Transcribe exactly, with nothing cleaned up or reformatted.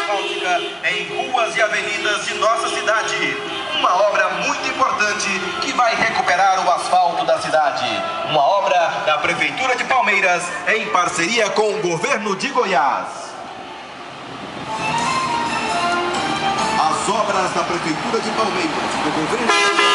asfáltica em ruas e avenidas de nossa cidade. Uma obra muito importante que vai recuperar o asfalto da cidade. Uma obra da Prefeitura de Palmeiras em parceria com o governo de Goiás. As obras da Prefeitura de Palmeiras, do governo de Goiás.